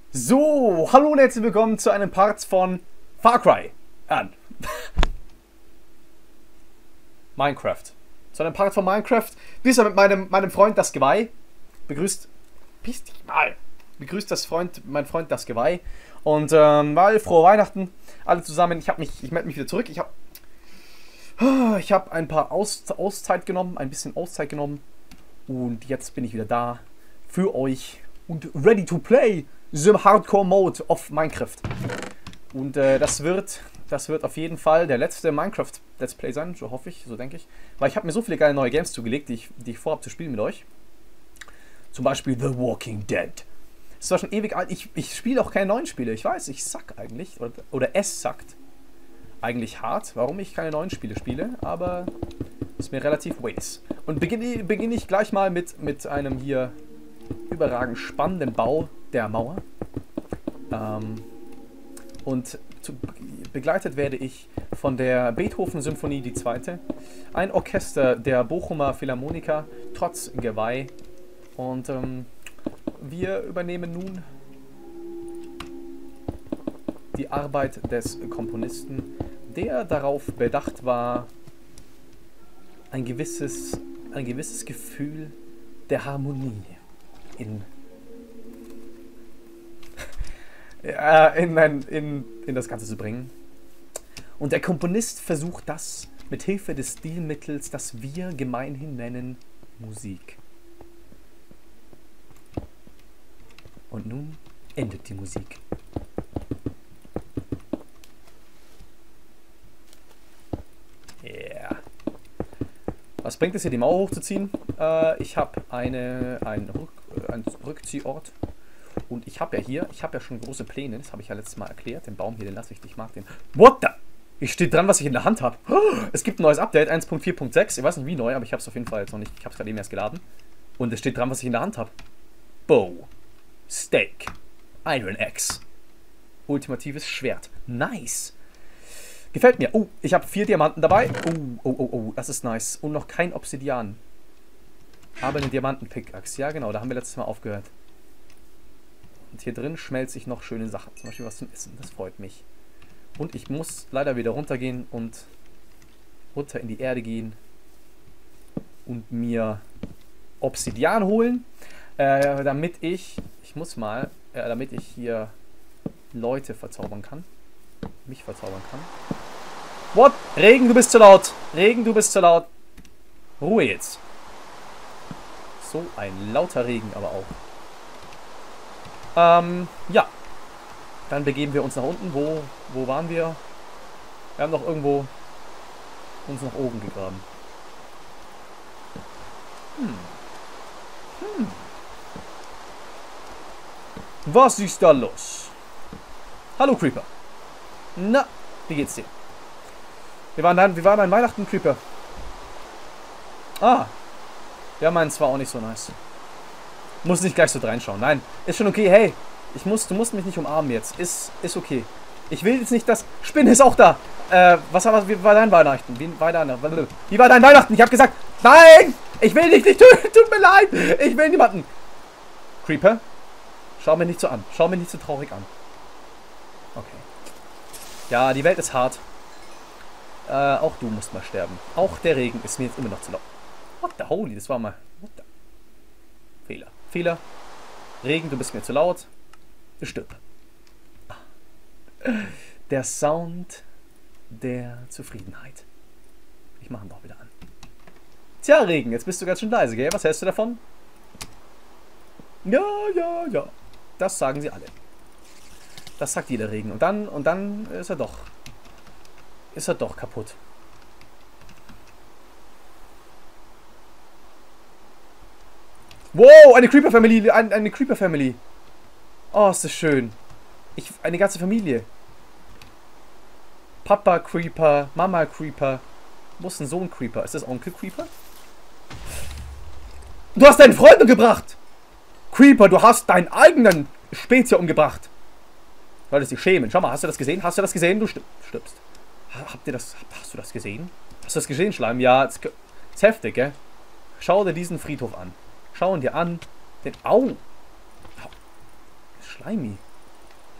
So, hallo und herzlich willkommen zu einem Part von Far Cry an. Minecraft. Zu einem Part von Minecraft. Diesmal mit meinem Freund das Geweih. Begrüßt. Piss dich mal. Begrüßt mein Freund das Geweih. Und weil frohe Weihnachten. Alle zusammen. Ich melde mich wieder zurück. Ich habe ein paar Auszeit genommen. Ein bisschen Auszeit genommen. Und jetzt bin ich wieder da. Für euch. Und ready to play. The Hardcore Mode of Minecraft. Und das wird auf jeden Fall der letzte Minecraft Let's Play sein, so hoffe ich, so denke ich. Weil ich habe mir so viele geile neue Games zugelegt, die ich vorhabe zu spielen mit euch. Zum Beispiel The Walking Dead. Das ist zwar schon ewig alt, ich spiele auch keine neuen Spiele. Ich weiß, ich sack eigentlich, oder es sackt eigentlich hart, warum ich keine neuen Spiele spiele, aber ist mir relativ ways. Und beginne ich gleich mal mit einem hier überragend spannenden Bau der Mauer. Begleitet werde ich von der Beethoven-Symphonie, die zweite. Ein Orchester der Bochumer Philharmoniker, trotz Geweih. Und wir übernehmen nun die Arbeit des Komponisten, der darauf bedacht war, ein gewisses Gefühl der Harmonie in das Ganze zu bringen. Und der Komponist versucht das mit Hilfe des Stilmittels, das wir gemeinhin nennen Musik. Und nun endet die Musik. Yeah. Was bringt es hier, die Mauer hochzuziehen? Ich habe einen Rückziehort. Und ich habe ja schon große Pläne, das habe ich ja letztes Mal erklärt. Den Baum hier, den lasse ich mag den. What the? Ich stehe dran, was ich in der Hand habe. Es gibt ein neues Update, 1.4.6. Ich weiß nicht wie neu, aber ich habe es auf jeden Fall jetzt noch nicht. Ich habe es gerade eben erst geladen. Und es steht dran, was ich in der Hand habe. Bow. Steak. Iron Axe. Ultimatives Schwert. Nice. Gefällt mir. Oh, ich habe 4 Diamanten dabei. Oh, das ist nice. Und noch kein Obsidian. Aber eine Diamanten-Pickaxe. Ja, genau, da haben wir letztes Mal aufgehört. Und hier drin schmelze ich noch schöne Sachen. Zum Beispiel was zum Essen. Das freut mich. Und ich muss leider wieder runtergehen und runter in die Erde gehen. Und mir Obsidian holen. Damit ich hier Leute verzaubern kann. Mich verzaubern kann. What? Regen, du bist zu laut. Regen, du bist zu laut. Ruhe jetzt. So ein lauter Regen aber auch. Ja. Dann begeben wir uns nach unten. Wo waren wir? Wir haben doch irgendwo uns nach oben gegraben. Was ist da los? Hallo Creeper. Na, wie geht's dir? Wir waren an Weihnachten, Creeper. Ah. Ja, meinen zwar auch nicht so nice. Muss nicht gleich so reinschauen. Nein, ist schon okay. Hey, du musst mich nicht umarmen jetzt. Ist okay. Ich will jetzt nicht, dass... Spinne ist auch da. Wie war dein Weihnachten? Wie war dein Weihnachten? Ich habe gesagt, nein! Ich will dich nicht töten. Tut mir leid. Ich will niemanden. Creeper, schau mich nicht so an. Schau mich nicht so traurig an. Okay. Ja, die Welt ist hart. Auch du musst mal sterben. Auch der Regen ist mir jetzt immer noch zu laut. What the holy? Das war mal... What the... Fehler. Regen, du bist mir zu laut. Stirb. Der Sound der Zufriedenheit. Ich mache ihn doch wieder an. Tja, Regen, jetzt bist du ganz schön leise, gell? Was hältst du davon? Ja. Das sagen sie alle. Das sagt jeder Regen. Und dann ist er doch kaputt. Wow, eine Creeper-Family. Eine Creeper-Family. Oh, ist das schön. Eine ganze Familie. Papa Creeper, Mama Creeper. Wo ist ein Sohn Creeper? Ist das Onkel Creeper? Du hast deinen Freund umgebracht! Creeper, du hast deinen eigenen Spezies umgebracht. Solltest dich schämen. Schau mal, hast du das gesehen? Hast du das gesehen? Du stirbst. Hast du das gesehen? Hast du das gesehen, Schleim? Ja, ist heftig, gell? Schau dir diesen Friedhof an. Schau ihn dir an. Den... Au! Schleimi.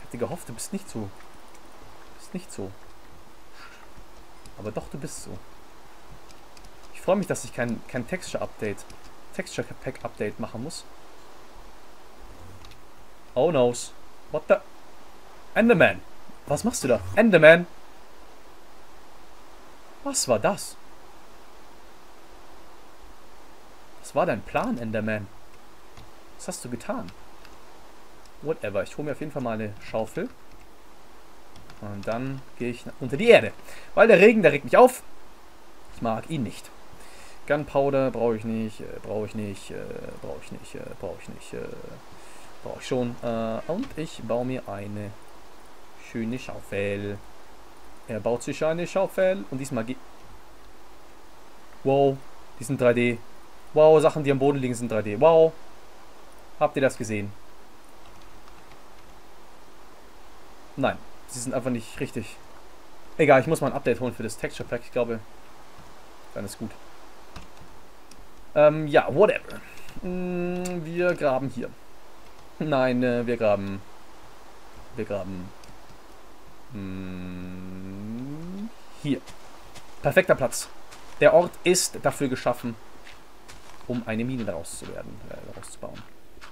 hatte gehofft, du bist nicht so. Du bist nicht so. Aber doch, du bist so. Ich freue mich, dass ich kein Texture Pack Update machen muss. Oh noes. What the? Enderman. Was machst du da? Enderman. Was war das? Was war dein Plan, Enderman? Was hast du getan? Whatever. Ich hole mir auf jeden Fall mal eine Schaufel. Und dann gehe ich unter die Erde. Weil der Regen, der regt mich auf. Ich mag ihn nicht. Gunpowder brauche ich nicht. Brauche ich nicht. Brauche ich nicht. Brauche ich nicht. Brauche ich schon. Und ich baue mir eine schöne Schaufel. Er baut sich eine Schaufel. Und diesmal geht... Wow. Die sind 3D. Wow, Sachen, die am Boden liegen, sind 3D. Wow. Habt ihr das gesehen? Nein. Sie sind einfach nicht richtig. Egal, ich muss mal ein Update holen für das Texture Pack. Ich glaube, dann ist gut. Ja, whatever. Wir graben hier. Nein, wir graben. Wir graben. Hier. Perfekter Platz. Der Ort ist dafür geschaffen, um eine Mine daraus zu bauen.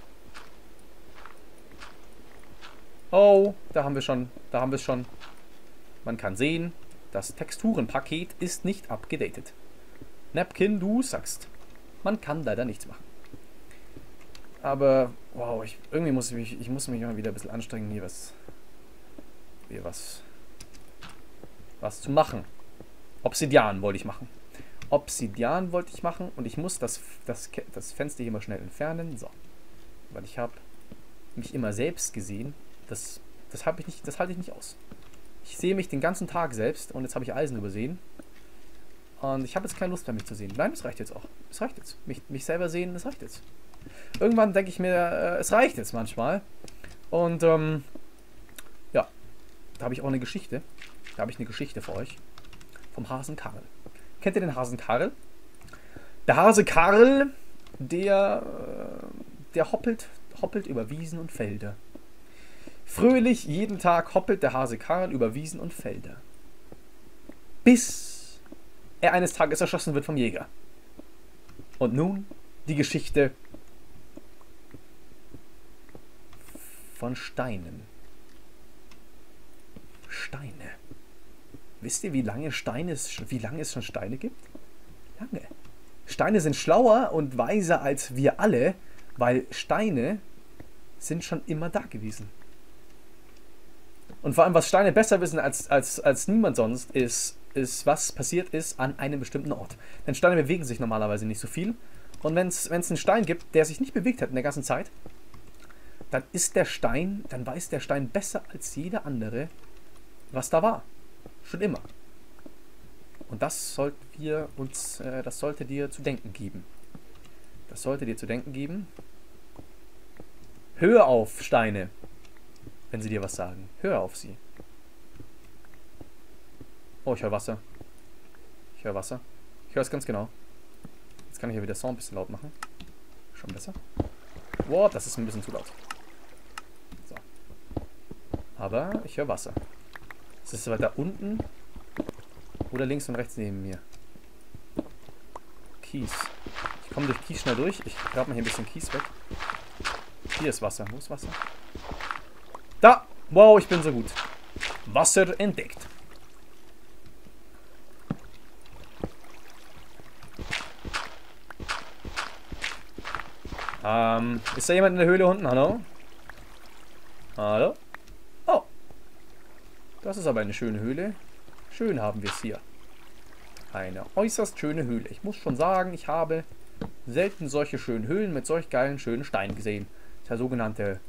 Oh, da haben wir schon. Da haben wir es schon. Man kann sehen, das Texturenpaket ist nicht abgedatet. Napkin, du sagst. Man kann leider nichts machen. Aber, wow, irgendwie muss ich muss mich mal wieder ein bisschen anstrengen, hier was zu machen. Obsidian wollte ich machen. Obsidian wollte ich machen und ich muss das Fenster hier mal schnell entfernen. So. Weil ich habe mich immer selbst gesehen. Das halte ich nicht aus. Ich sehe mich den ganzen Tag selbst und jetzt habe ich Eisen übersehen. Und ich habe jetzt keine Lust mehr, mich zu sehen. Nein, das reicht jetzt auch. Es reicht jetzt. Mich selber sehen, das reicht jetzt. Irgendwann denke ich mir, es reicht jetzt manchmal. Und ja, da habe ich auch eine Geschichte. Da habe ich eine Geschichte für euch. Vom Hasen Karl. Kennt ihr den Hasen Karl? Der Hase Karl, der hoppelt über Wiesen und Felder. Fröhlich jeden Tag hoppelt der Hase Karl über Wiesen und Felder. Bis er eines Tages erschossen wird vom Jäger. Und nun die Geschichte von Steinen. Steine. Wisst ihr, wie lange es schon Steine gibt? Lange. Steine sind schlauer und weiser als wir alle, weil Steine sind schon immer da gewesen. Und vor allem, was Steine besser wissen als niemand sonst, ist, was passiert ist an einem bestimmten Ort. Denn Steine bewegen sich normalerweise nicht so viel. Und wenn es einen Stein gibt, der sich nicht bewegt hat in der ganzen Zeit, dann weiß der Stein besser als jeder andere, was da war. Schon immer. Und das sollte dir zu denken geben. Das sollte dir zu denken geben. Hör auf, Steine. Wenn sie dir was sagen. Hör auf sie. Oh, ich höre Wasser. Ich höre Wasser. Ich höre es ganz genau. Jetzt kann ich ja wieder Sound ein bisschen laut machen. Schon besser. Wow, das ist ein bisschen zu laut. So. Aber ich höre Wasser. Ist es weiter unten? Oder links und rechts neben mir? Kies. Ich komme durch Kies schnell durch. Ich grabe mal hier ein bisschen Kies weg. Hier ist Wasser. Wo ist Wasser? Da! Wow, ich bin so gut. Wasser entdeckt. Ist da jemand in der Höhle unten? Hallo? Hallo? Oh. Das ist aber eine schöne Höhle. Schön haben wir es hier. Eine äußerst schöne Höhle. Ich muss schon sagen, ich habe selten solche schönen Höhlen mit solch geilen, schönen Steinen gesehen. Der sogenannte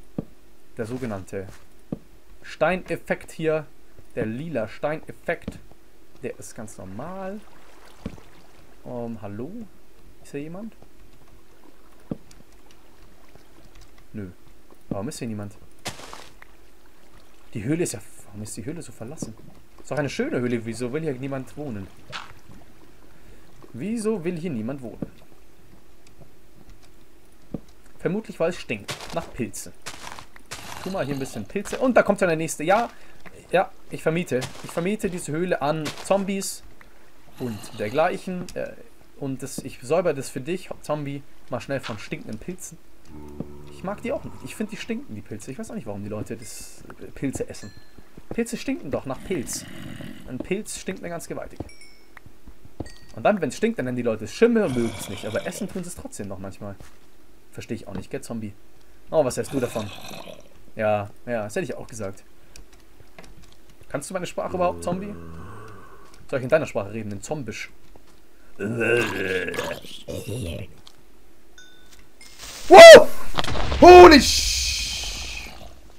Steineffekt hier. Der lila Steineffekt. Der ist ganz normal. Hallo? Ist hier jemand? Nö. Warum ist hier niemand? Die Höhle ist ja... Warum ist die Höhle so verlassen? Ist doch eine schöne Höhle. Wieso will hier niemand wohnen? Wieso will hier niemand wohnen? Vermutlich, weil es stinkt. Nach Pilzen. tu mal hier ein bisschen Pilze. Und da kommt dann der nächste. Ja, ja, ich vermiete. Ich vermiete diese Höhle an Zombies und dergleichen. Und ich säuber das für dich, Zombie, mal schnell von stinkenden Pilzen. Ich mag die auch nicht. Ich finde, die stinken, die Pilze. Ich weiß auch nicht, warum die Leute Pilze essen. Pilze stinken doch nach Pilz. Ein Pilz stinkt mir ganz gewaltig. Und dann, wenn es stinkt, dann nennen die Leute es Schimmel und mögen es nicht. Aber essen tun sie es trotzdem noch manchmal. Verstehe ich auch nicht, gell, Zombie? Oh, was hältst du davon? Ja, das hätte ich auch gesagt. Kannst du meine Sprache überhaupt, Zombie? Soll ich in deiner Sprache reden, in Zombisch? Wow! Holy sh...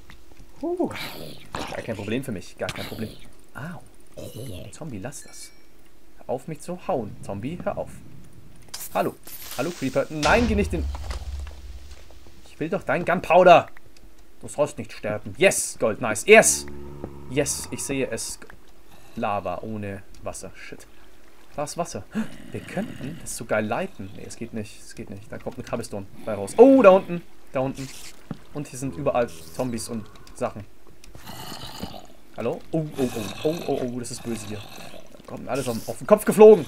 Gar kein Problem für mich, gar kein Problem. Au. Zombie, lass das. Hör auf, mich zu hauen. Zombie, hör auf. Hallo. Hallo, Creeper. Nein, geh nicht in... Ich will doch dein Gunpowder. Du sollst nicht sterben. Yes, Gold, nice. Yes! Yes, ich sehe es. Lava ohne Wasser. Shit. Da ist Wasser. Wir könnten das so geil leiten. Nee, es geht nicht. Es geht nicht. Da kommt eine Cobblestone bei raus. Oh, da unten. Da unten. Und hier sind überall Zombies und Sachen. Hallo? Oh, das ist böse hier. Da kommt alles auf den Kopf geflogen.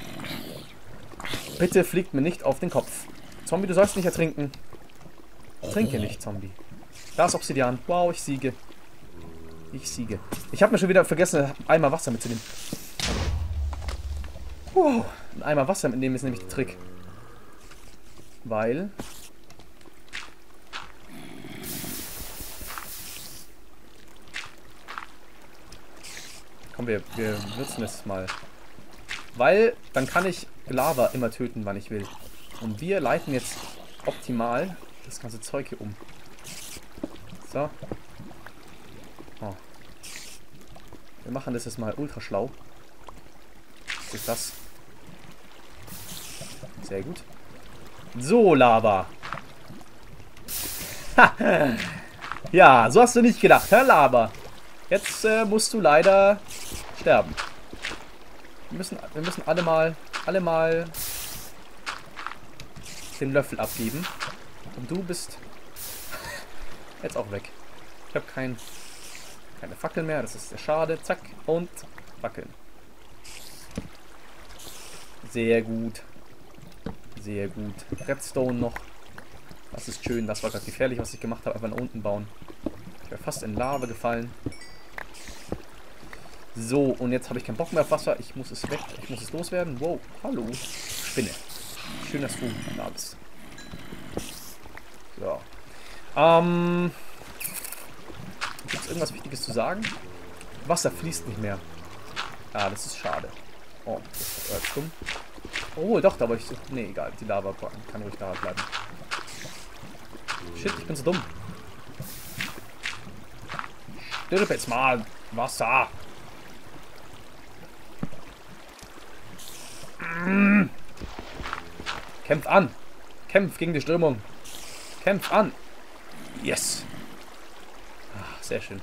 Bitte fliegt mir nicht auf den Kopf. Zombie, du sollst nicht ertrinken. Trinke nicht, Zombie. Da ist Obsidian. Wow, ich siege. Ich siege. Ich habe mir schon wieder vergessen, einen Eimer Wasser mitzunehmen. Wow. Ein Eimer Wasser mitnehmen ist nämlich der Trick. Weil... Komm, wir nutzen es mal. Weil, dann kann ich Lava immer töten, wann ich will. Und wir leiten jetzt optimal das ganze Zeug hier um. So. Oh. Wir machen das jetzt mal ultra schlau. Was ist das? Sehr gut. So, Lava. Ja, so hast du nicht gedacht, Herr Lava. Jetzt musst du leider sterben. Wir müssen alle mal den Löffel abgeben. Und du bist jetzt auch weg. Ich habe keine Fackel mehr, das ist sehr schade. Zack, und wackeln. Sehr gut. Sehr gut. Redstone noch. Das ist schön, das war gerade gefährlich, was ich gemacht habe. Einfach nach unten bauen. Ich wäre fast in Lava gefallen. So, und jetzt habe ich keinen Bock mehr auf Wasser. Ich muss es weg. Ich muss es loswerden. Wow, hallo. Spinne. Schön, dass du da bist. So. Gibt es irgendwas Wichtiges zu sagen? Wasser fließt nicht mehr. Ah, das ist schade. Oh, das ist dumm. Oh, doch, da wollte ich so... Nee, egal. Die Lava kann ruhig da bleiben. Shit, ich bin so dumm. Stirb jetzt mal. Wasser. Kämpf an. Kämpf gegen die Strömung. Kämpf an. Yes. Ach, sehr schön.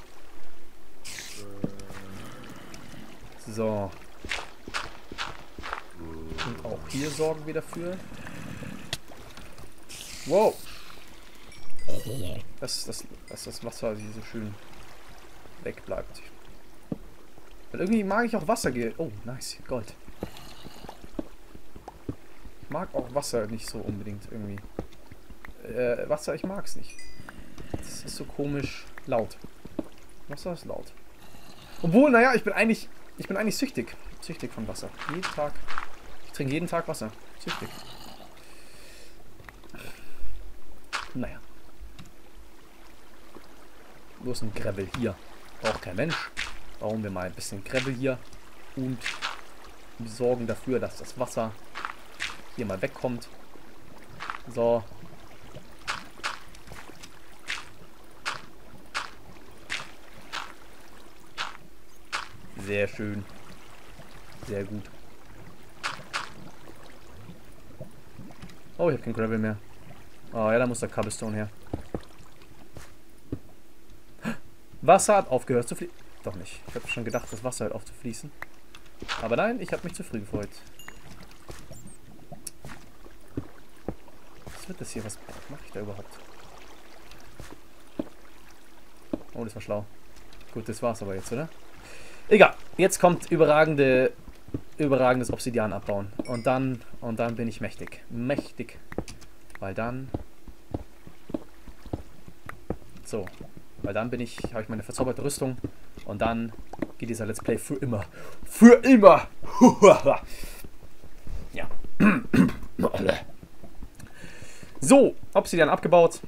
So. Und auch hier sorgen wir dafür. Wow. Dass das Wasser hier so schön wegbleibt. Weil irgendwie mag ich auch Wasser. Oh, nice. Gold. Ich mag auch Wasser nicht so unbedingt irgendwie. Wasser, ich mag es nicht. Das ist so komisch laut. Wasser ist laut. Obwohl, naja, ich bin eigentlich süchtig. Süchtig von Wasser. Jeden Tag. Ich trinke jeden Tag Wasser. Süchtig. Naja. Wo ist ein Gravel hier? Braucht kein Mensch. Bauen wir mal ein bisschen Gravel hier. Und wir sorgen dafür, dass das Wasser hier mal wegkommt. So. Sehr schön. Sehr gut. Oh, ich habe kein Gravel mehr. Oh ja, da muss der Cobblestone her. Wasser hat aufgehört zu fließen. Doch nicht. Ich habe schon gedacht, das Wasser hört auf zu fließen. Aber nein, ich habe mich zu früh gefreut. Was wird das hier? Was mache ich da überhaupt? Oh, das war schlau. Gut, das war's aber jetzt, oder? Egal. Jetzt kommt überragendes Obsidian abbauen. Und dann bin ich mächtig. Mächtig. Weil dann... So. Weil dann habe ich meine verzauberte Rüstung. Und dann geht dieser Let's Play für immer. Für immer! Ja. So, Obsidian abgebaut.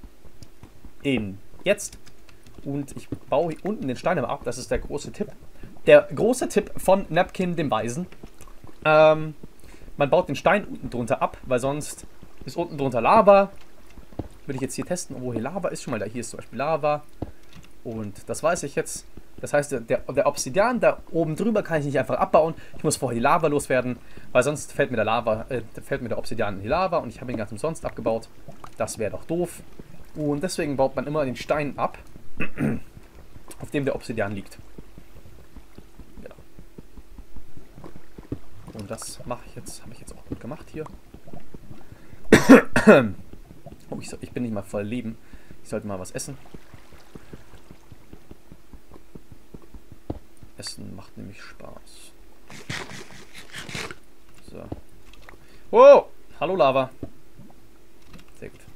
Jetzt. Und ich baue hier unten den Stein ab. Das ist der große Tipp. Der große Tipp von Napkin, dem Weisen. Man baut den Stein unten drunter ab, weil sonst ist unten drunter Lava. Würde ich jetzt hier testen, wo hier Lava ist. Schon mal, hier ist zum Beispiel Lava. Und das weiß ich jetzt. Das heißt, der Obsidian da oben drüber kann ich nicht einfach abbauen. Ich muss vorher die Lava loswerden, weil sonst fällt mir der Obsidian in die Lava und ich habe ihn ganz umsonst abgebaut. Das wäre doch doof. Und deswegen baut man immer den Stein ab, auf dem der Obsidian liegt. Genau. Und das mache ich jetzt, habe ich jetzt auch gut gemacht hier. Oh, ich bin nicht mal voll Leben. Ich sollte mal was essen. Essen macht nämlich Spaß. So. Wow! Hallo Lava. Sehr gut.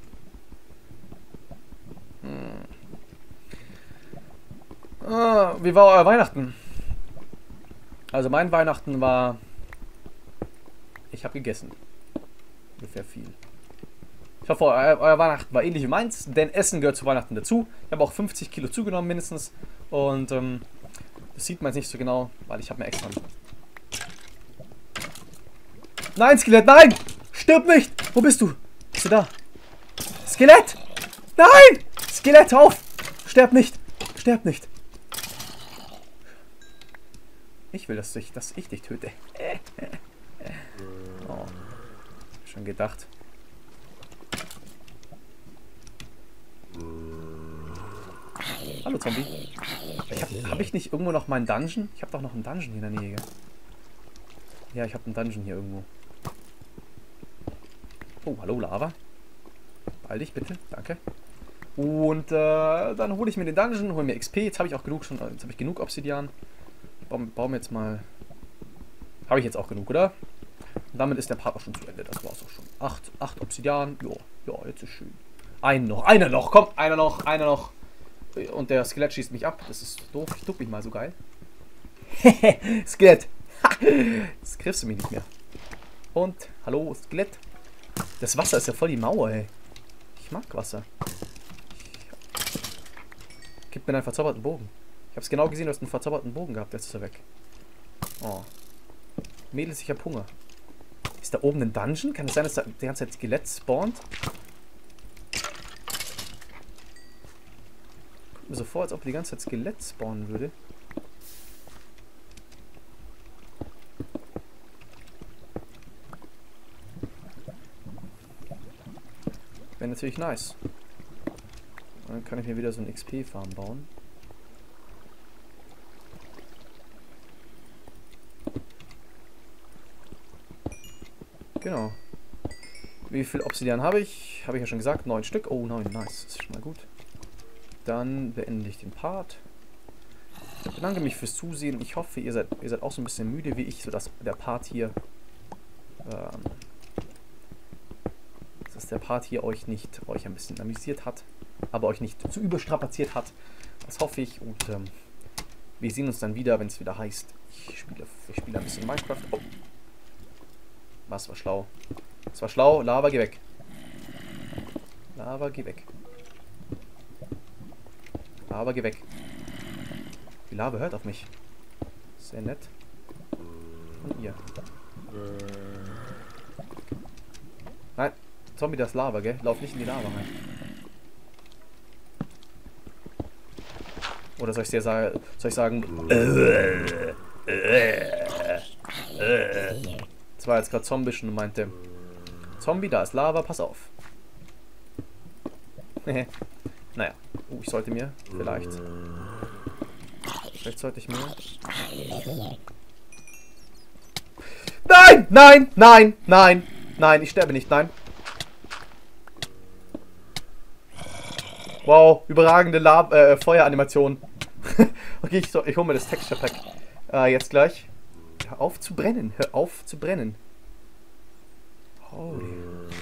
Wie war euer Weihnachten? Also mein Weihnachten war... Ich habe gegessen. Ungefähr viel. Ich hoffe, euer Weihnachten war ähnlich wie meins, denn Essen gehört zu Weihnachten dazu. Ich habe auch 50 Kilo zugenommen mindestens. Und das sieht man jetzt nicht so genau, weil ich habe mir extra... Nein, Skelett, nein! Stirb nicht! Wo bist du? Bist du da? Skelett! Nein! Skelett, auf! Sterb nicht! Sterb nicht! Ich will, dass ich dich töte. Oh. Schon gedacht. Hallo Zombie. Hab ich nicht irgendwo noch meinen Dungeon? Ich habe doch noch einen Dungeon hier in der Nähe. Ja, ich habe einen Dungeon hier irgendwo. Oh, hallo Lava. Beeil dich bitte, danke. Und dann hole ich mir den Dungeon, hole mir XP. Jetzt habe ich auch genug genug Obsidian. Bauen wir jetzt mal. Habe ich jetzt auch genug, oder? Und damit ist der Part auch schon zu Ende. Das war's auch schon. 8 Obsidian. Ja, jetzt ist schön. Einer noch, komm, einer noch. Und der Skelett schießt mich ab. Das ist doof. Ich duck mich mal so geil. Skelett. Das kriegst du mich nicht mehr. Und, hallo, Skelett. Das Wasser ist ja voll die Mauer, ey. Ich mag Wasser. Gib mir einen verzauberten Bogen. Ich hab's genau gesehen, du hast einen verzauberten Bogen gehabt. Jetzt ist er weg. Oh. Mädels, ich hab Hunger. Ist da oben ein Dungeon? Kann es sein, dass da die ganze Zeit Skelett spawnt? Kommt mir so vor, als ob die ganze Zeit Skelett spawnen würde. Wäre natürlich nice. Und dann kann ich mir wieder so ein XP-Farm bauen. Genau. Wie viel Obsidian habe ich? Habe ich ja schon gesagt, 9 Stück. Oh, 9, nice. Das ist schon mal gut. Dann beende ich den Part. Ich bedanke mich fürs Zusehen. Ich hoffe, ihr seid auch so ein bisschen müde wie ich, sodass der Part hier euch ein bisschen amüsiert hat, aber euch nicht zu überstrapaziert hat. Das hoffe ich und wir sehen uns dann wieder, wenn es wieder heißt, ich spiele ein bisschen Minecraft. Oh. Was war schlau? Das war schlau. Lava, geh weg. Lava, geh weg. Lava, geh weg. Die Lava hört auf mich. Sehr nett. Und ihr. Nein. Zombie, das ist Lava, gell? Lauf nicht in die Lava rein. Oder soll ich sagen... Das war jetzt gerade Zombie und meinte... Zombie, da ist Lava, pass auf. Naja. Ich sollte mir vielleicht... Vielleicht sollte ich mir... Nein! Nein! Nein! Nein! Nein, ich sterbe nicht, nein. Wow, überragende Feueranimation. Okay, ich hole mir das Texture Pack jetzt gleich. Hör auf zu brennen, hör auf zu brennen. Holy.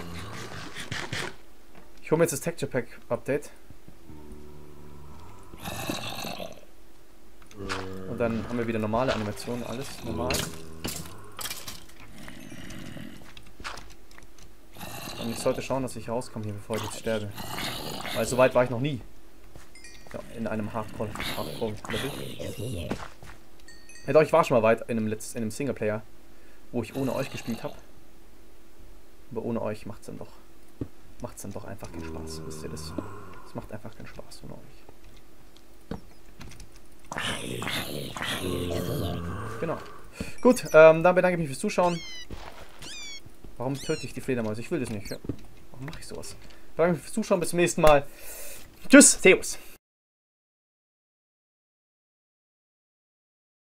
Ich hole mir jetzt das Texture Pack Update. Und dann haben wir wieder normale Animationen, alles normal. Und ich sollte schauen, dass ich rauskomme hier, bevor ich jetzt sterbe. Weil so weit war ich noch nie. Ja, in einem Hardcore-Level. Ja doch, ich war schon mal weit in einem Singleplayer, wo ich ohne euch gespielt habe. Aber ohne euch macht's dann doch einfach keinen Spaß. Wisst ihr das? Es macht einfach keinen Spaß ohne euch. Genau. Gut, dann bedanke ich mich fürs Zuschauen. Warum töte ich die Fledermäuse? Ich will das nicht. Ja. Warum mache ich sowas? Bedanke mich fürs Zuschauen. Bis zum nächsten Mal. Tschüss. Servus.